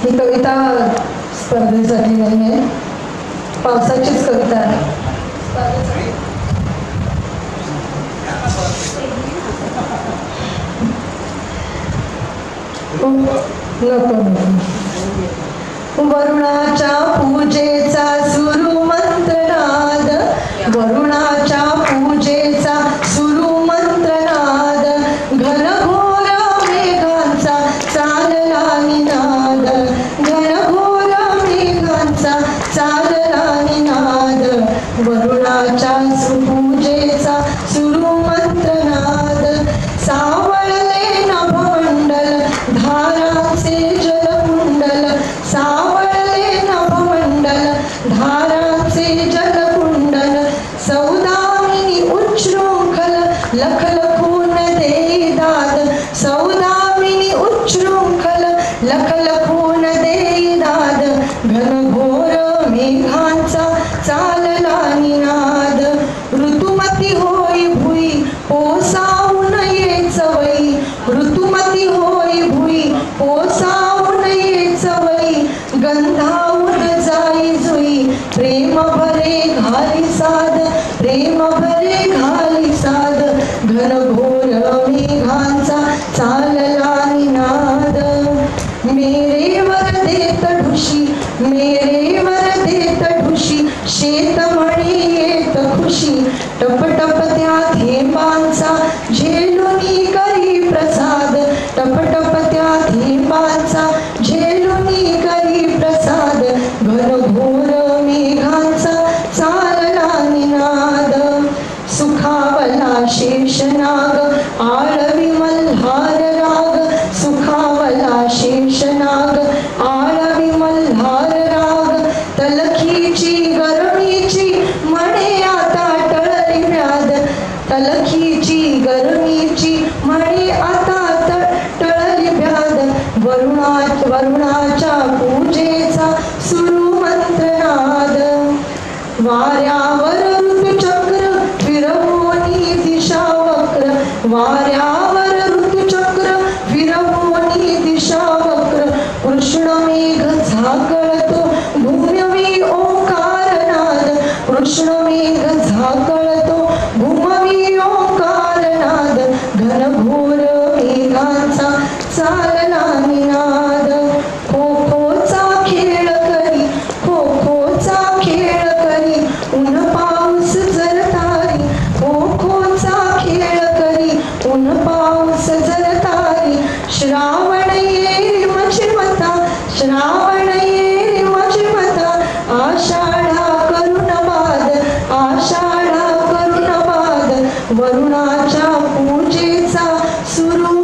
ही कविता स्पर्धेसाठी नाही आहे, पावसाचीच कविता आहे. वरुणाच्या पूजेचा सुरू मंत्रनाद, वरुणाच्या पूजेचा सुरू मंत्रनाद, घनघोर मेघांचा चालला निनाद, घनघोर मेघांचा चालला निनाद, वरुणाच्या पूजेचा सुरू मंत्रनाद. सावळले नभमंडल धाराचे जलकुंडल, सावळले नभमंडल धाराचे जलकुंडल, सौदामिनी उच्छृंखल लखलखून देई दाद, सौदामिनी उच्छृंखल लखलखून देई दाद, घनघोर मेघांचा चालला निनाद. ऋतुमती होई भुई पोसावून ये चवई, ऋतुमती होई भुई पोसावून ये चवई, गंधावून जाई जुई प्रेम भरे घाली साद, प्रेम भरे घाली साद, घनघोर मेघांचा चालला निनाद. मेरे वर देत ढुशी, मेरे वर देत ढुशी, शेत म्हणे येत खुशी, टप टप त्या थेंबांचा झेलुनी करी प्रसाद, टप टप त्या थेंबांचा झेलुनी करी प्रसाद, घनघोर मेघांचा चालला निनाद. सुखावला शेषनाग आळवी मल्हार राग, सुखावला शेषनाग आळवी मल्हार राग, तलखीची गरमीची म्हणे आता टळली व्याध, तलखीची गरमीची म्हणे आता टळली व्याध, वरुणाच्या पूजेचा सुरू मंत्रनाद. वाऱ्यावर ऋतुचक्र फिरवोनी दिशा वक्र, वाऱ्यावर ऋतुचक्र फिरवोनी दिशा वक्र, कृष्ण मेघ झाकळतो भूमवी ओंकारनाद, कृष्ण मेघ झाकळतो भूमवी ओंकारनाद, घनघोर मेघांचा चालला निनाद. खो खोचा खेळ करी, खो खोचा खेळ करी, ऊन पाऊस जरतारी, खो खोचा खेळ करी, ऊन पाऊस जरतारी, श्रावण ये मचिमता, श्रावण ये मचिमता, आषाढा करुण बाद, आषाढा करुण बाद, वरुणाच्या पूजेचा सुरू